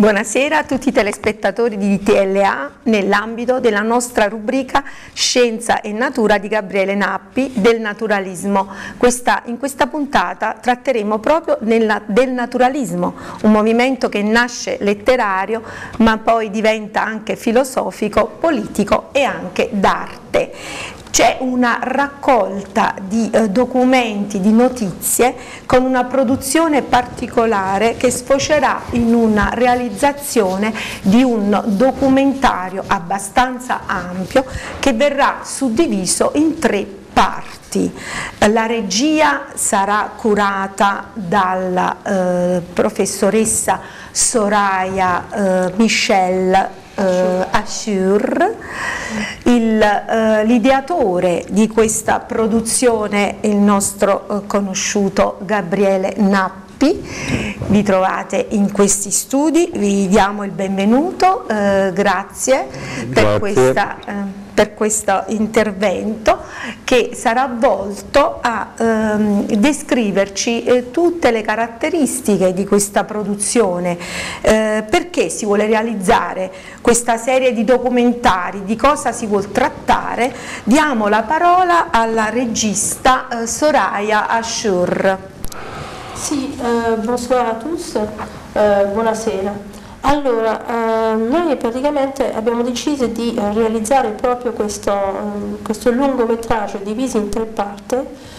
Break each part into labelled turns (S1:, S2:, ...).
S1: Buonasera a tutti i telespettatori di TLA nell'ambito della nostra rubrica Scienza e Natura di Gabriele Nappi del naturalismo. In questa puntata tratteremo proprio del naturalismo, un movimento che nasce letterario ma poi diventa anche filosofico, politico e anche d'arte. C'è una raccolta di documenti, di notizie con una produzione particolare che sfocerà in una realizzazione di un documentario abbastanza ampio che verrà suddiviso in 3 parti. La regia sarà curata dalla professoressa Soraya Michel Assur. L'ideatore di questa produzione è il nostro conosciuto Gabriele Nappi. Vi trovate in questi studi, vi diamo il benvenuto, grazie. Per questo intervento che sarà volto a descriverci tutte le caratteristiche di questa produzione, perché si vuole realizzare questa serie di documentari, di cosa si vuol trattare. Diamo la parola alla regista Soraya Assur.
S2: Sì, bonsoir a tous, buonasera. Allora, noi praticamente abbiamo deciso di realizzare proprio questo lungometraggio diviso in 3 parti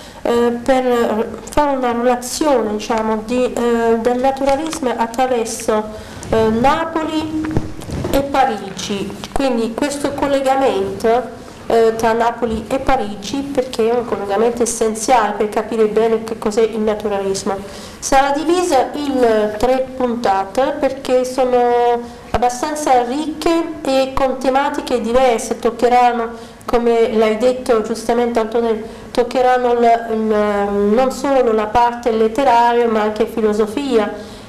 S2: per fare una relazione, diciamo, del naturalismo attraverso Napoli e Parigi, quindi questo collegamento tra Napoli e Parigi, perché è un collegamento essenziale per capire bene che cos'è il naturalismo. Sarà divisa in 3 puntate perché sono abbastanza ricche e con tematiche diverse, toccheranno, come l'hai detto giustamente Antonio, toccheranno non solo la parte letteraria ma anche filosofia,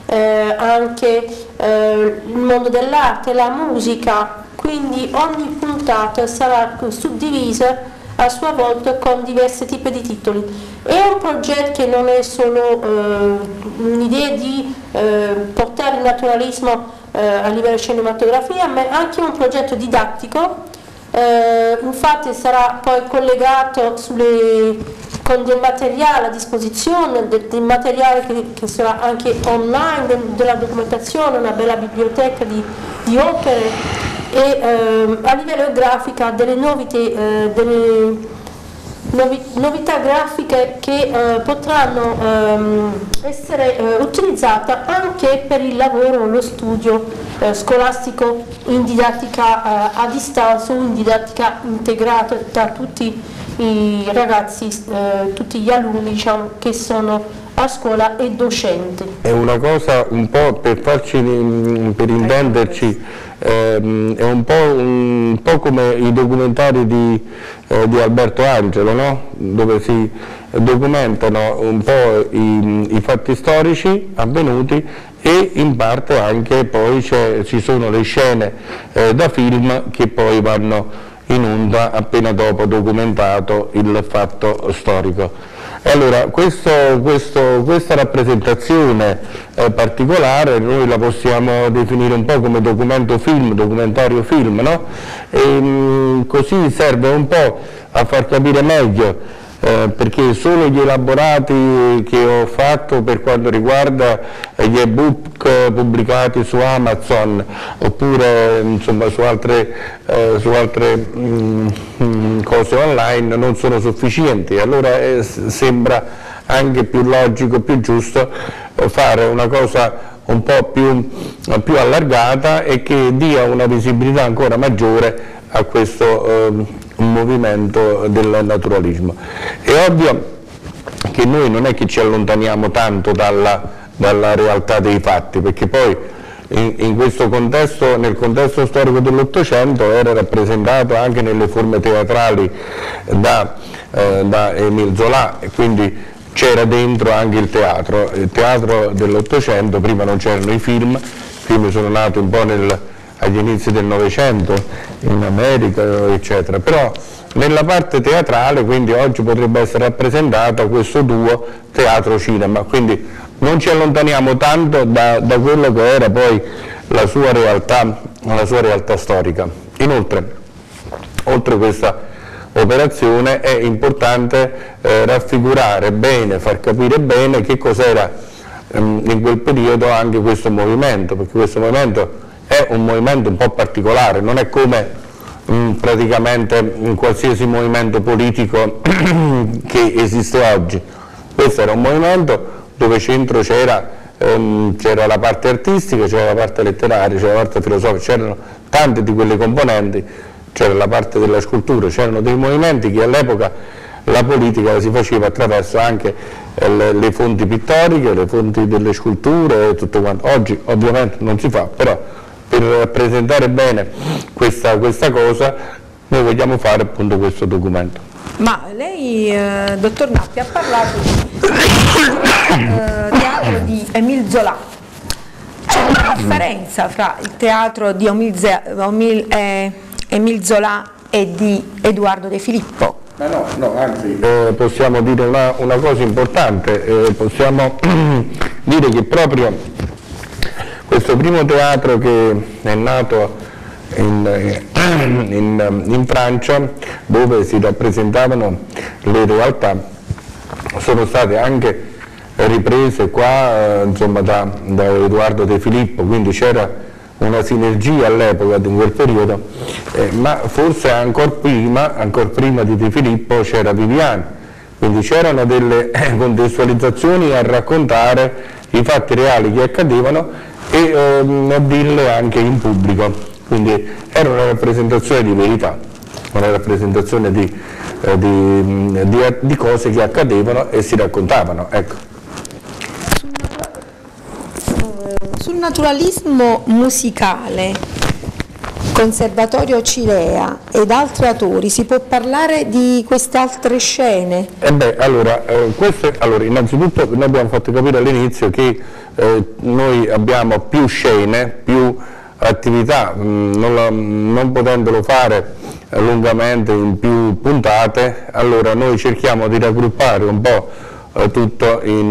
S2: anche il mondo dell'arte, la musica. Quindi ogni puntata sarà suddivisa a sua volta con diversi tipi di titoli. È un progetto che non è solo un'idea di portare il naturalismo a livello di cinematografia, ma è anche un progetto didattico. Infatti sarà poi collegato con del materiale a disposizione, del materiale che sarà anche online, della documentazione, una bella biblioteca di opere, e a livello grafico delle novità grafiche che potranno essere utilizzate anche per il lavoro, lo studio scolastico in didattica a distanza o in didattica integrata da tutti i ragazzi, tutti gli alunni, diciamo, che sono a scuola e docenti.
S3: È una cosa un po' per intenderci, è un po' come i documentari di Alberto Angelo, no? Dove si documentano un po' i fatti storici avvenuti e in parte anche poi ci sono le scene da film che poi vanno in onda appena dopo documentato il fatto storico. Allora, questa rappresentazione particolare noi la possiamo definire un po' come documentario film, no? E, così serve un po' a far capire meglio, perché solo gli elaborati che ho fatto per quanto riguarda gli ebook pubblicati su Amazon oppure insomma su altre cose online non sono sufficienti, allora sembra anche più logico, più giusto fare una cosa un po' più allargata e che dia una visibilità ancora maggiore a questo movimento del naturalismo. È ovvio che noi non è che ci allontaniamo tanto dalla realtà dei fatti, perché poi in questo contesto, nel contesto storico dell'Ottocento, era rappresentato anche nelle forme teatrali da Émile Zola, e quindi c'era dentro anche il teatro dell'Ottocento. Prima non c'erano i film sono nati un po' agli inizi del Novecento in America, eccetera, però nella parte teatrale, quindi oggi potrebbe essere rappresentato questo duo teatro-cinema, quindi non ci allontaniamo tanto da quello che era poi la sua realtà storica. Inoltre, oltre questa operazione è importante raffigurare bene, far capire bene che cos'era in quel periodo anche questo movimento, perché questo movimento è un movimento un po' particolare, non è come praticamente in qualsiasi movimento politico che esiste oggi. Questo era un movimento dove centro c'era la parte artistica, c'era la parte letteraria, c'era la parte filosofica, c'erano tante di quelle componenti, c'era la parte della scultura, c'erano dei movimenti che all'epoca la politica la si faceva attraverso anche le fonti pittoriche, le fonti delle sculture e tutto quanto. Oggi ovviamente non si fa, però per rappresentare bene questa cosa noi vogliamo fare appunto questo documento.
S1: Ma lei, dottor Nappi, ha parlato di teatro di Émile Zola. C'è una differenza fra il teatro di Émile Zola e di Edoardo De Filippo?
S3: No, anzi, possiamo dire una cosa importante, possiamo dire che proprio questo primo teatro che è nato in Francia, dove si rappresentavano le realtà, sono state anche riprese qua insomma, da Edoardo De Filippo, quindi c'era una sinergia all'epoca in quel periodo, ma forse ancora prima di De Filippo c'era Viviani, quindi c'erano delle contestualizzazioni a raccontare i fatti reali che accadevano e a dirle anche in pubblico, quindi era una rappresentazione di verità, una rappresentazione di cose che accadevano e si raccontavano. Ecco.
S1: Sul naturalismo musicale, Conservatorio Cilea ed altri autori, si può parlare di queste altre scene?
S3: Allora, innanzitutto noi abbiamo fatto capire all'inizio che noi abbiamo più scene, più attività, non potendolo fare lungamente in più puntate, allora noi cerchiamo di raggruppare un po' tutto in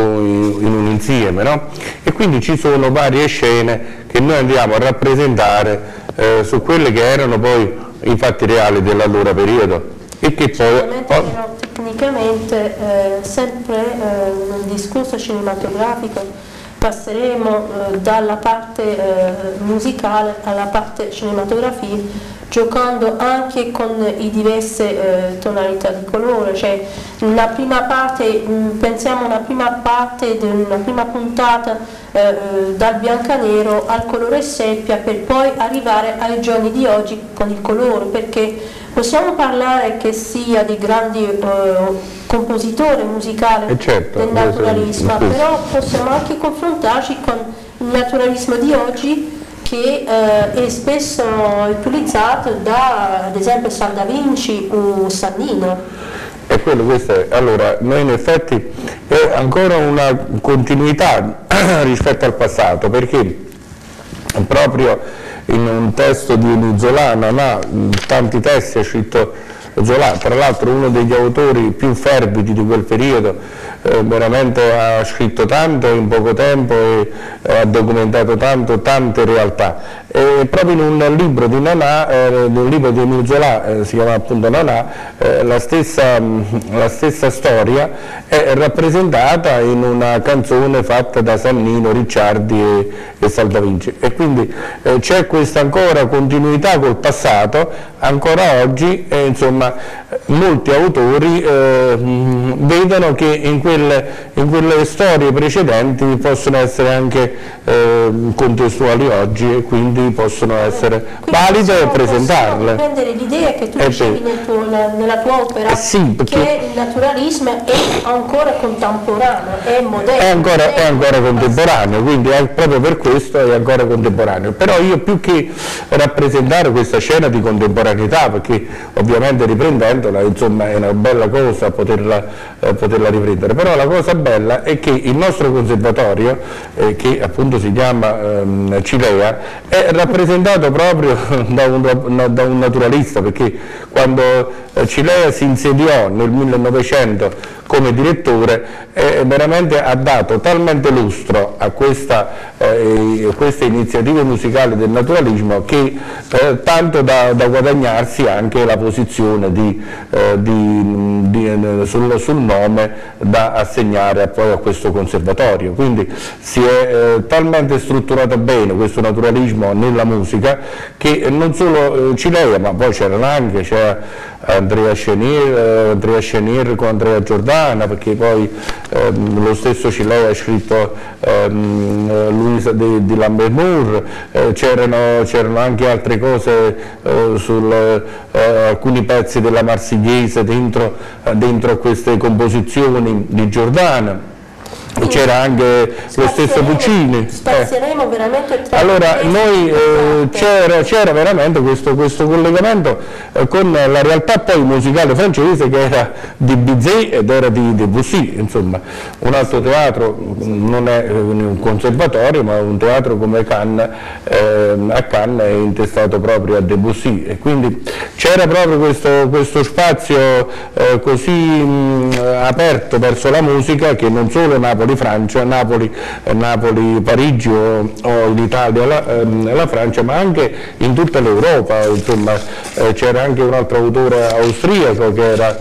S3: un insieme, no? E quindi ci sono varie scene che noi andiamo a rappresentare su quelle che erano poi i fatti reali dell'allora periodo e che poi
S2: erano tecnicamente sempre nel discorso cinematografico. Passeremo dalla parte musicale alla parte cinematografia, giocando anche con le diverse tonalità di colore, cioè una prima parte, pensiamo una prima parte di una prima puntata dal biancanero al colore seppia, per poi arrivare ai giorni di oggi con il colore, perché possiamo parlare che sia di grandi compositori musicali del naturalismo, però possiamo anche confrontarci con il naturalismo di oggi, che è spesso utilizzato da, ad esempio, San Da Vinci o Sannino.
S3: E allora, noi in effetti è ancora una continuità rispetto al passato, perché proprio in un testo di Émile Zola, non ha tanti testi, ha scritto Zola, tra l'altro uno degli autori più fervidi di quel periodo, veramente ha scritto tanto in poco tempo e ha documentato tante realtà. E proprio in un libro di Nana, un libro di Émile Zola, si chiama appunto Nana, la stessa storia è rappresentata in una canzone fatta da Sannino, Ricciardi e San Da Vinci, e quindi c'è questa ancora continuità col passato, ancora oggi, insomma molti autori vedono che in quelle storie precedenti possono essere anche contestuali oggi e quindi possono essere valide e presentarle.
S2: Prendere l'idea che tu dicevi nella tua opera, che il naturalismo è ancora contemporaneo, è moderno.
S3: È ancora contemporaneo, quindi proprio per questo è ancora contemporaneo. Però io, più che rappresentare questa scena di contemporaneità, perché ovviamente riprendendola insomma è una bella cosa poterla riprendere, però la cosa bella è che il nostro conservatorio, che appunto si chiama Cilea, è rappresentato proprio da un naturalista, perché quando Cilea si insediò nel 1900 come direttore, veramente ha dato talmente lustro a queste iniziative musicali del naturalismo che tanto da guadagnarsi anche la posizione sul nome da assegnare poi a questo conservatorio. Quindi si è talmente strutturato bene questo naturalismo nella musica che non solo Cilea, ma poi c'era Andrea Chenier con Andrea Giordana, perché poi lo stesso Cilea ha scritto Luisa di Lambert Moore, c'erano anche altre cose alcuni pezzi della Marsigliese dentro queste composizioni di Giordana. C'era anche lo stesso Puccini.
S2: Spazieremo veramente tra.
S3: Allora noi c'era veramente questo collegamento con la realtà poi musicale francese, che era di Bizet ed era di Debussy, insomma un altro teatro, non è un conservatorio ma un teatro come Cannes, a Cannes è intestato proprio a Debussy, e quindi c'era proprio questo spazio così aperto verso la musica, che non solo Napoli-Francia, Napoli-Parigi o in Italia la Francia, ma anche in tutta l'Europa. Insomma c'era anche un altro autore austriaco che era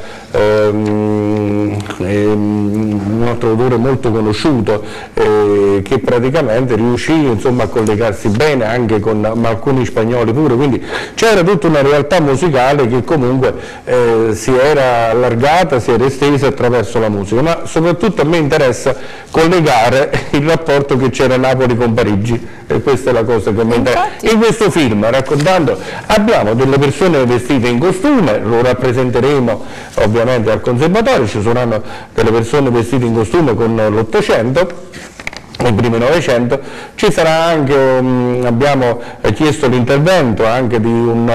S3: un altro autore molto conosciuto, che praticamente riuscì, insomma, a collegarsi bene anche con alcuni spagnoli pure, quindi c'era tutta una realtà musicale che comunque si era allargata, si era estesa attraverso la musica. Ma soprattutto a me interessa collegare il rapporto che c'era Napoli con Parigi, e questa è la cosa che mi interessa. In questo film, raccontando, abbiamo delle persone vestite in costume, lo rappresenteremo ovviamente al conservatorio, ci saranno delle persone vestite in costume con l'Ottocento, nel primo Novecento, ci sarà anche, abbiamo chiesto l'intervento anche di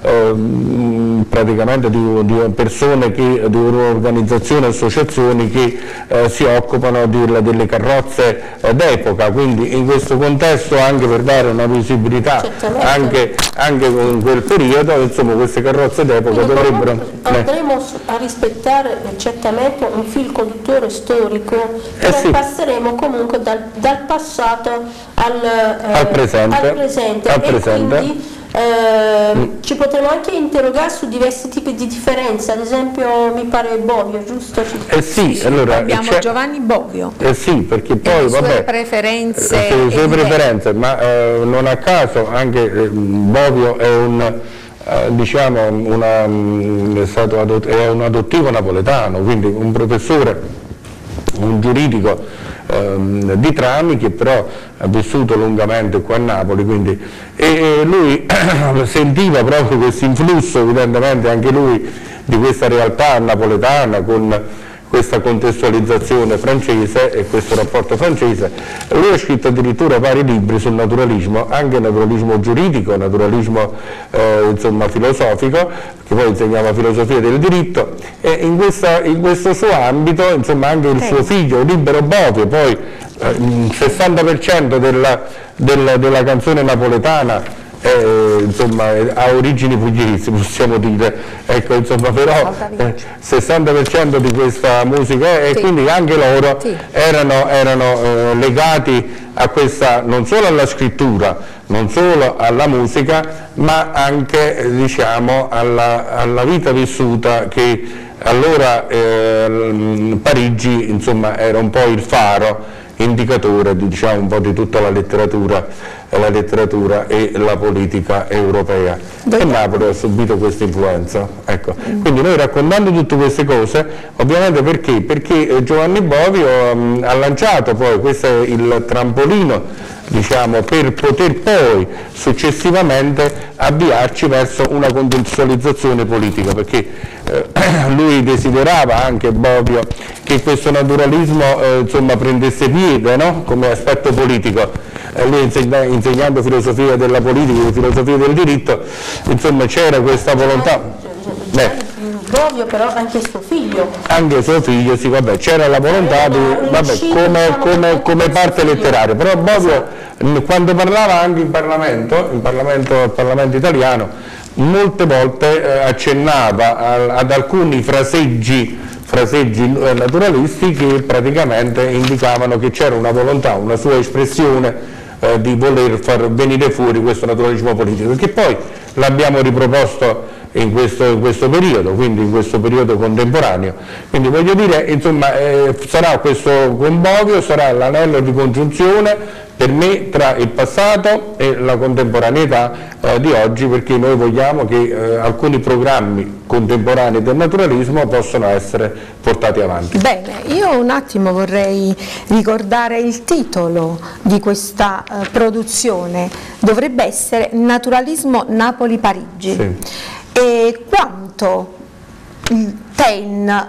S3: praticamente di persone, di organizzazioni, associazioni che si occupano delle carrozze d'epoca, quindi in questo contesto, anche per dare una visibilità anche in quel periodo, insomma queste carrozze d'epoca dovrebbero.
S2: Andremo a rispettare certamente un fil conduttore storico, però
S3: sì,
S2: passeremo comunque dal passato al presente. Quindi ci potremo anche interrogare su diversi tipi di differenze, ad esempio mi pare Bovio, giusto?
S1: Sì,
S3: allora,
S1: abbiamo Giovanni Bovio.
S3: Sì, perché poi
S1: le sue preferenze,
S3: le sue preferenze, ma non a caso anche Bovio è diciamo è un adottivo napoletano, quindi un professore, un giuridico di Trani, che però ha vissuto lungamente qua a Napoli, quindi, e lui sentiva proprio questo influsso, evidentemente anche lui, di questa realtà napoletana con questa contestualizzazione francese e questo rapporto francese. Lui ha scritto addirittura vari libri sul naturalismo, anche naturalismo giuridico, naturalismo insomma filosofico, che poi insegnava filosofia del diritto, e in questo suo ambito, insomma, anche il suo figlio Libero Bovio, poi il 60% della canzone napoletana insomma ha origini pugliesi, possiamo dire, ecco, insomma, però 60% di questa musica, e quindi anche loro erano legati a questa, non solo alla scrittura, non solo alla musica, ma anche, diciamo, alla vita vissuta, che allora Parigi, insomma, era un po' il faro indicatore, diciamo, un po' di tutta la letteratura e la politica europea, e Napoli ha subito questa influenza, ecco. Quindi noi, raccontando tutte queste cose, ovviamente perché Giovanni Bovio ha lanciato poi, questo è il trampolino, diciamo, per poter poi successivamente avviarci verso una contestualizzazione politica, perché lui desiderava, anche Bovio, che questo naturalismo insomma prendesse piede, no? Come aspetto politico. Lui insegnando filosofia della politica e filosofia del diritto, insomma c'era questa volontà.
S2: Bovio, però anche suo figlio.
S3: Anche suo figlio, sì, vabbè, c'era la volontà di, vabbè, come parte letteraria, però Bovio quando parlava anche in Parlamento italiano, molte volte accennava ad alcuni fraseggi naturalisti che praticamente indicavano che c'era una volontà, una sua espressione di voler far venire fuori questo naturalismo politico, che poi l'abbiamo riproposto in questo periodo, quindi in questo periodo contemporaneo. Quindi voglio dire, insomma, sarà questo con Bovio, sarà l'anello di congiunzione per me tra il passato e la contemporaneità di oggi, perché noi vogliamo che alcuni programmi contemporanei del naturalismo possano essere portati avanti.
S1: Bene, io un attimo vorrei ricordare il titolo di questa produzione, dovrebbe essere Naturalismo Napoli-Parigi. Sì. E quanto Taine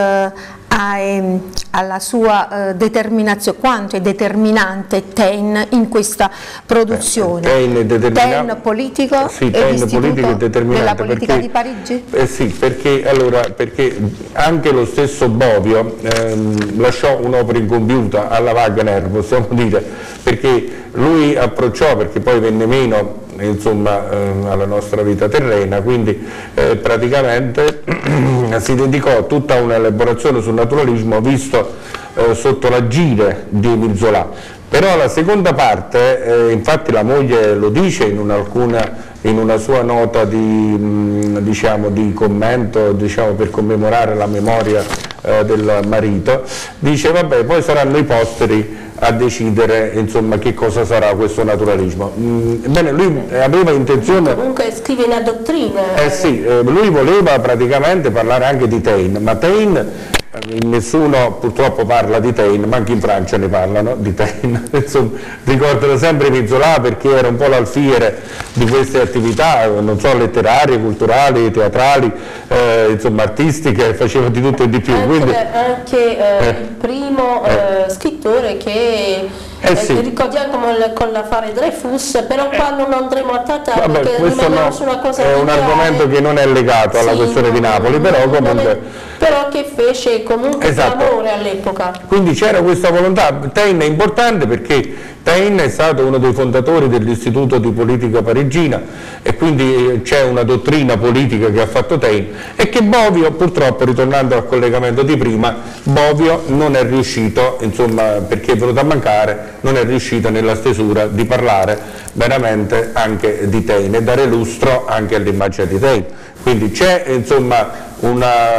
S1: alla sua determinazione, quanto è determinante Taine in questa produzione? Taine politico,
S3: sì, Taine politico è determinante
S1: della politica di Parigi?
S3: Sì, perché anche lo stesso Bovio lasciò un'opera incompiuta alla Wagner, possiamo dire, perché lui approcciò, perché poi venne meno insomma alla nostra vita terrena, quindi praticamente si dedicò a tutta un'elaborazione sul naturalismo visto sotto l'agire di Émile Zola. Però la seconda parte, infatti la moglie lo dice in una sua nota di commento, per commemorare la memoria del marito, dice vabbè, poi saranno i posteri a decidere insomma che cosa sarà questo naturalismo. Bene, lui aveva intenzione,
S2: comunque scrive una dottrina,
S3: sì, lui voleva praticamente parlare anche di Taine, ma Taine nessuno purtroppo parla di Taine, ma anche in Francia ne parlano di Taine. Insomma, ricordano sempre Zola perché era un po' l'alfiere di queste attività, non so, letterarie, culturali, teatrali, insomma artistiche, faceva di tutto e di più.
S2: Anche il primo scrittore che
S3: sì.
S2: ricordiamo con l'affare Dreyfus, però qua non andremo a trattare perché rimaniamo su una cosa
S3: è un argomento che non è legato alla questione di Napoli, però comunque
S2: però che fece comunque clamore all'epoca.
S3: Quindi c'era questa volontà. Taine è importante perché Taine è stato uno dei fondatori dell'Istituto di Politica Parigina e quindi c'è una dottrina politica che ha fatto Taine e che Bovio, purtroppo, ritornando al collegamento di prima, Bovio non è riuscito, insomma, perché è venuto a mancare, non è riuscito nella stesura di parlare veramente anche di Taine e dare lustro anche all'immagine di Taine. Quindi c'è insomma una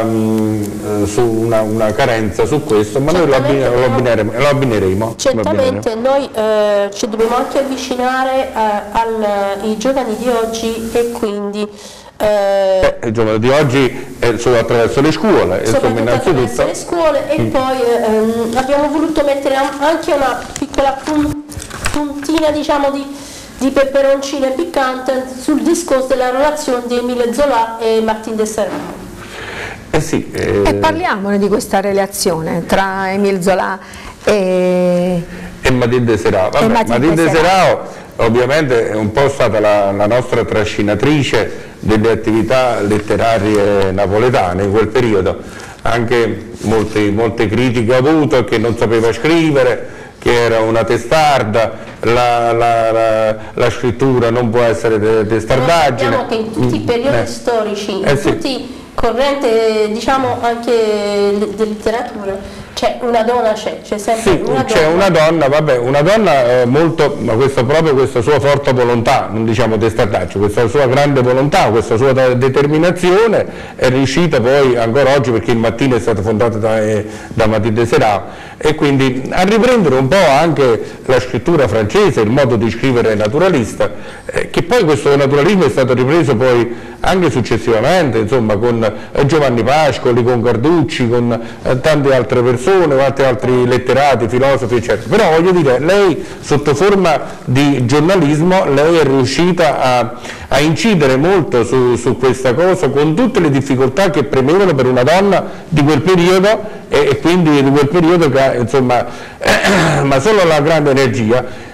S3: carenza su questo, ma noi lo abbineremo.
S2: Certamente noi ci dobbiamo anche avvicinare ai giovani di oggi e quindi
S3: i giovani di oggi sono attraverso le scuole, insomma,
S2: attraverso le scuole e poi abbiamo voluto mettere anche una piccola puntina, diciamo, di peperoncino piccante sul discorso della relazione di Émile Zola e Martin de Serac.
S1: E parliamone di questa relazione tra Émile Zola e
S3: Martin de Serac. Martin de Serac ovviamente è un po' stata la nostra trascinatrice delle attività letterarie napoletane in quel periodo, anche molte critiche ha avuto, che non sapeva scrivere, che era una testarda, la scrittura non può essere testardaggine.
S2: Sappiamo che in tutti i periodi storici, in tutti i correnti, diciamo, anche di letteratura, c'è una donna, c'è sempre una donna.
S3: C'è una donna, vabbè, una donna molto, ma questa sua forte volontà, non diciamo testardaggine, questa sua grande volontà, questa sua determinazione è riuscita poi ancora oggi, perché il Mattino è stato fondato da Martin de Serac, e quindi a riprendere un po' anche la scrittura francese, il modo di scrivere naturalista, che poi questo naturalismo è stato ripreso poi anche successivamente, insomma, con Giovanni Pascoli, con Carducci, con tante altre persone, altri letterati, filosofi, eccetera. Però voglio dire, lei sotto forma di giornalismo, lei è riuscita a incidere molto su questa cosa, con tutte le difficoltà che premevano per una donna di quel periodo, e quindi di quel periodo che insomma ma solo la grande energia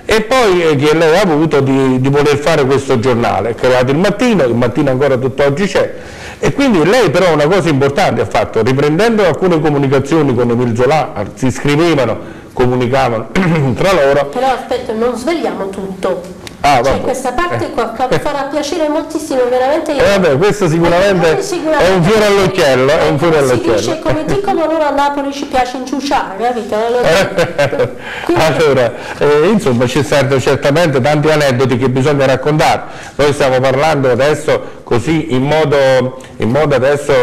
S3: e poi che lei ha avuto di voler fare questo giornale, è creato il mattino ancora tutt'oggi c'è, e quindi lei però una cosa importante ha fatto, riprendendo alcune comunicazioni con Emile Zola, si scrivevano, comunicavano tra loro.
S2: Però aspetta, non svegliamo tutto.
S3: Cioè,
S2: questa parte qua farà piacere moltissimo, veramente.
S3: Vabbè, questo sicuramente è un fiore all'occhiello, è un fiore all'occhiello.
S2: Si dice, come dicono loro a Napoli, ci piace inciuciare, capito?
S3: Allora, insomma, ci saranno certamente tanti aneddoti che bisogna raccontare. Noi stiamo parlando adesso così in modo adesso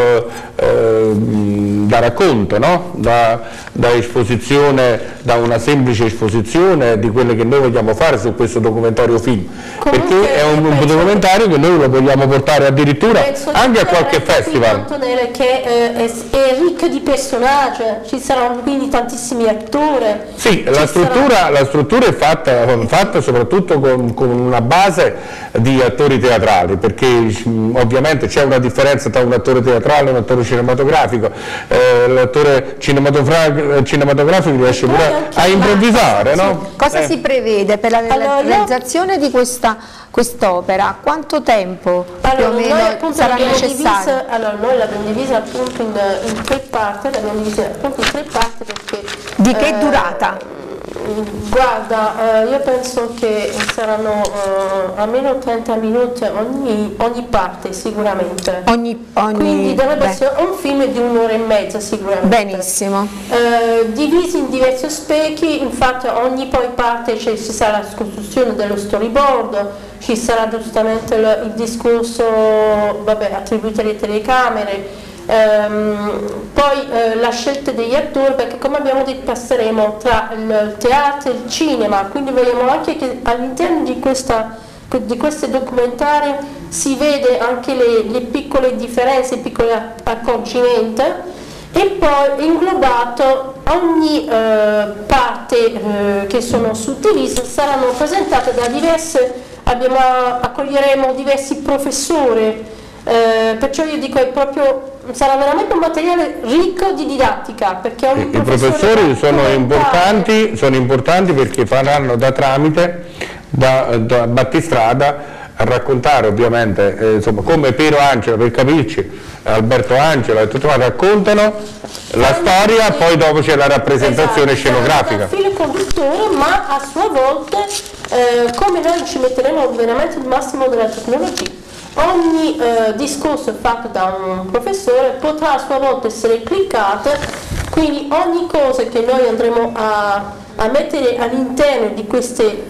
S3: da racconto, no? Da esposizione, da una semplice esposizione di quelle che noi vogliamo fare su questo documentario film, perché è un documentario che noi lo vogliamo portare addirittura anche a qualche festival.
S2: Che è ricco di personaggi, ci saranno quindi tantissimi attori.
S3: Sì, la struttura è fatta soprattutto con una base di attori teatrali, perché ovviamente c'è una differenza tra un attore teatrale e un attore cinematografico. L'attore cinematografico riesce pure a improvvisare, no?
S1: Cosa si prevede per la realizzazione di quest'opera? Quanto tempo più o meno sarà necessario?
S2: Noi l'abbiamo divisa appunto in tre parti, perché...
S1: Di che durata?
S2: Guarda, io penso che saranno almeno 30 minuti ogni parte sicuramente. Quindi dovrebbe essere un film di un'ora e mezza sicuramente.
S1: Benissimo.
S2: Divisi in diversi specchi, infatti ogni poi parte ci sarà la costruzione dello storyboard, ci sarà giustamente il discorso attribuito alle telecamere. Poi la scelta degli attori, perché come abbiamo detto passeremo tra il teatro e il cinema, quindi vogliamo anche che all'interno di questi documentari si vede anche le piccole differenze, i piccoli accorgimenti, e poi inglobato ogni parte che sono suddivise saranno presentate da accoglieremo diversi professori, perciò io dico sarà veramente un materiale ricco di didattica, perché ogni
S3: i professori sono importanti perché faranno da tramite, da battistrada, a raccontare ovviamente, insomma, come Piero Angela, per capirci, Alberto Angela e tutto, raccontano la storia, poi dopo c'è la rappresentazione scenografica.
S2: Il filo conduttore, ma a sua volta, come noi ci metteremo veramente il massimo della tecnologia, ogni discorso fatto da un professore potrà a sua volta essere cliccato, quindi ogni cosa che noi andremo a mettere all'interno di queste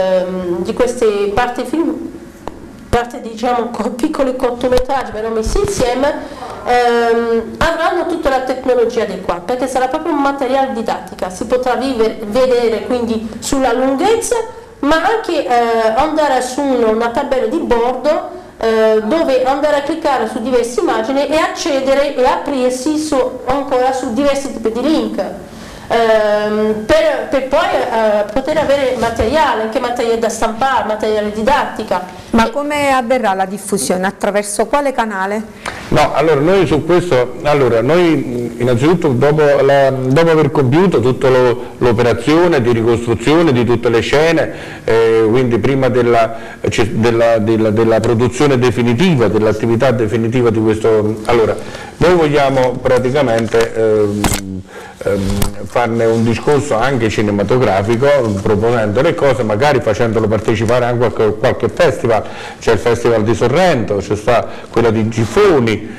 S2: parti diciamo piccoli cortometraggi però messi insieme, avranno tutta la tecnologia adeguata, perché sarà proprio un materiale didattica, si potrà vedere quindi sulla lunghezza, ma anche andare su una tabella di bordo dove andare a cliccare su diverse immagini e accedere e aprirsi ancora su diversi tipi di link, per poi poter avere materiale, anche materiale da stampare, materiale didattica.
S1: Ma come avverrà la diffusione? Attraverso quale canale?
S3: No, allora noi su questo, noi innanzitutto dopo aver compiuto tutta l'operazione di ricostruzione di tutte le scene, quindi prima della produzione definitiva, dell'attività definitiva di questo, allora noi vogliamo praticamente farne un discorso anche cinematografico, proponendo le cose, magari facendolo partecipare anche a qualche festival. C'è il Festival di Sorrento, c'è sta quella di Gifoni,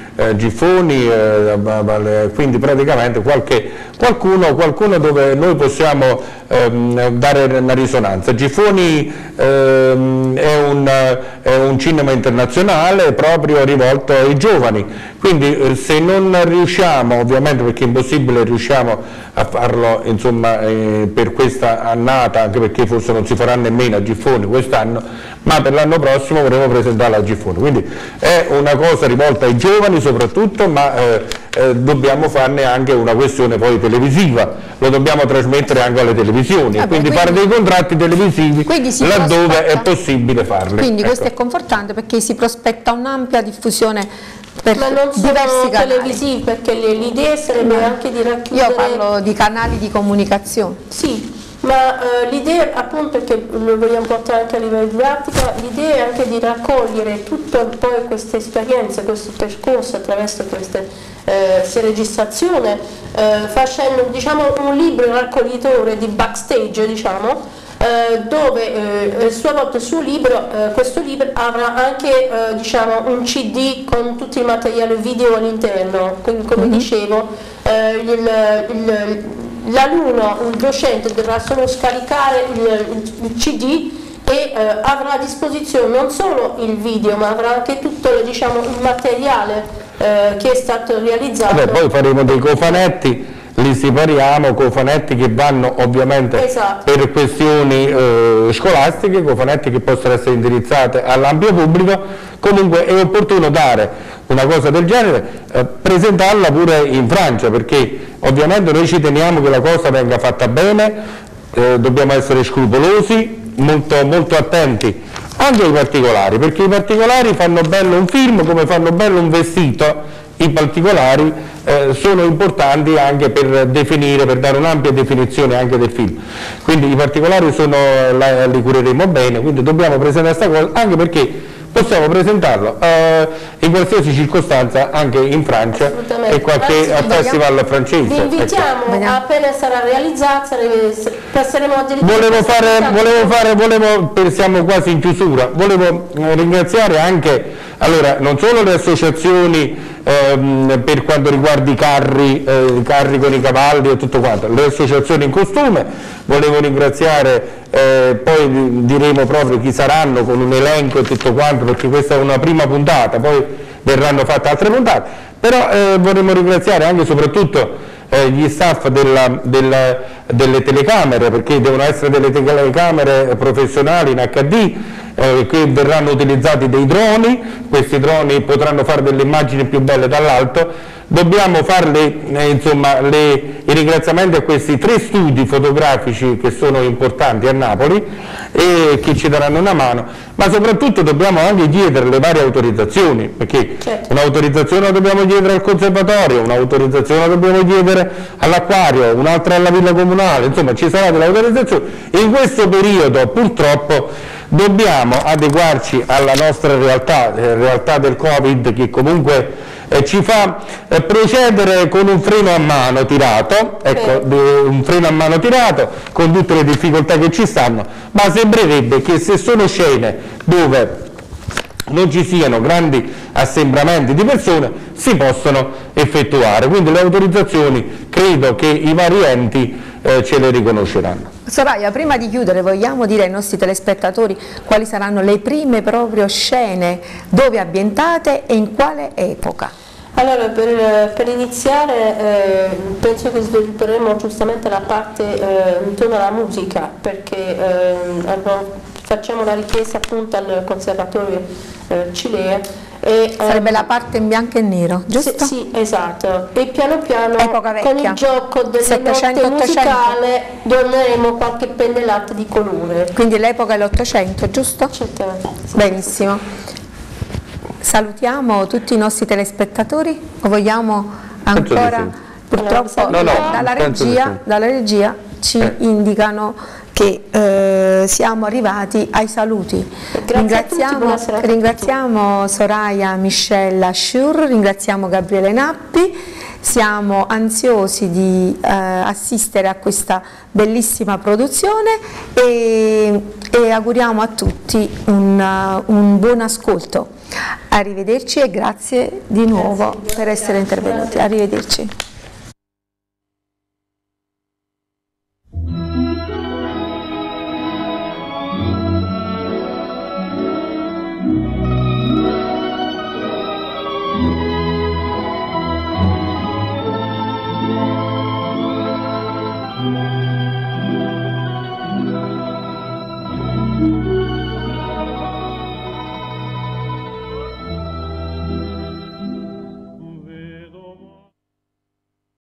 S3: quindi praticamente qualcuno dove noi possiamo dare una risonanza. Gifoni è un cinema internazionale proprio rivolto ai giovani, quindi se non riusciamo, ovviamente perché è impossibile, riusciamo a farlo insomma per questa annata, anche perché forse non si farà nemmeno a Gifoni quest'anno, ma per l'anno prossimo vorremmo presentarla a Gifoni, quindi è una cosa rivolta ai giovani soprattutto, ma dobbiamo farne anche una questione poi televisiva, lo dobbiamo trasmettere anche alle televisioni, quindi fare dei contratti televisivi laddove è possibile farli.
S1: Quindi questo è confortante, perché si prospetta un'ampia diffusione per
S2: ma non
S1: diversi canali
S2: televisivi, perché l'idea sarebbe anche di racchiudere...
S1: Io parlo di canali di comunicazione.
S2: Sì, ma l'idea appunto che lo vogliamo portare anche a livello didattico, l'idea è anche di raccogliere tutte poi queste esperienze, questo percorso attraverso queste registrazione, facendo diciamo un libro raccoglitore di backstage, diciamo, dove a sua volta questo libro avrà anche diciamo un CD con tutto il materiale video all'interno, quindi come dicevo l'alunno, il docente dovrà solo scaricare il CD e avrà a disposizione non solo il video ma avrà anche tutto diciamo, il materiale che è stato realizzato.
S3: Vabbè, poi faremo dei cofanetti, li separiamo, cofanetti che vanno ovviamente per questioni scolastiche, cofanetti che possono essere indirizzate all'ampio pubblico. Comunque è opportuno dare una cosa del genere, presentarla pure in Francia, perché ovviamente noi ci teniamo che la cosa venga fatta bene, dobbiamo essere scrupolosi, molto attenti anche ai particolari, perché i particolari fanno bello un film come fanno bello un vestito. I particolari sono importanti anche per definire, per dare un'ampia definizione anche del film, quindi i particolari li cureremo bene, quindi dobbiamo presentare questa cosa, anche perché possiamo presentarlo in qualsiasi circostanza anche in Francia e qualche festival francese.
S2: Vi invitiamo, ecco. Appena sarà realizzato passeremo addirittura.
S3: Siamo quasi in chiusura, volevo ringraziare anche non solo le associazioni per quanto riguarda i carri con i cavalli e tutto quanto, le associazioni in costume, volevo ringraziare, poi diremo proprio chi saranno con un elenco e tutto quanto, perché questa è una prima puntata, poi verranno fatte altre puntate, però vorremmo ringraziare anche e soprattutto gli staff delle telecamere, perché devono essere delle telecamere professionali in HD, che verranno utilizzati dei droni, questi droni potranno fare delle immagini più belle dall'alto. Dobbiamo farle i ringraziamenti a questi 3 studi fotografici che sono importanti a Napoli e che ci daranno una mano, ma soprattutto dobbiamo anche chiedere le varie autorizzazioni, perché un'autorizzazione la dobbiamo chiedere al conservatorio, un'autorizzazione la dobbiamo chiedere all'acquario, un'altra alla villa comunale, insomma ci sarà dell'autorizzazione. In questo periodo purtroppo dobbiamo adeguarci alla nostra realtà del Covid, che comunque ci fa procedere con un freno a mano tirato, un freno a mano tirato con tutte le difficoltà che ci stanno, ma sembrerebbe che se sono scene dove non ci siano grandi assembramenti di persone si possono effettuare, quindi le autorizzazioni credo che i vari enti ce le riconosceranno.
S1: Soraya, prima di chiudere vogliamo dire ai nostri telespettatori quali saranno le prime proprio scene, dove ambientate e in quale epoca?
S2: Allora, per iniziare penso che svilupperemo giustamente la parte intorno alla musica, perché facciamo la richiesta appunto al Conservatorio Cilea.
S1: Sarebbe la parte in bianco e nero, giusto?
S2: Sì, esatto. E piano piano con il gioco delle
S1: 700,
S2: note musicale doneremo qualche pennellata di colore.
S1: Quindi l'epoca è l'Ottocento, giusto?
S2: Certamente. Sì.
S1: Benissimo. Salutiamo tutti i nostri telespettatori o vogliamo ancora? Purtroppo dalla regia ci indicano che siamo arrivati ai saluti. Ringraziamo Soraya Michelle Schur, ringraziamo Gabriele Nappi, siamo ansiosi di assistere a questa bellissima produzione e auguriamo a tutti un buon ascolto. Arrivederci e grazie di nuovo per essere intervenuti. Arrivederci.
S4: Thank you.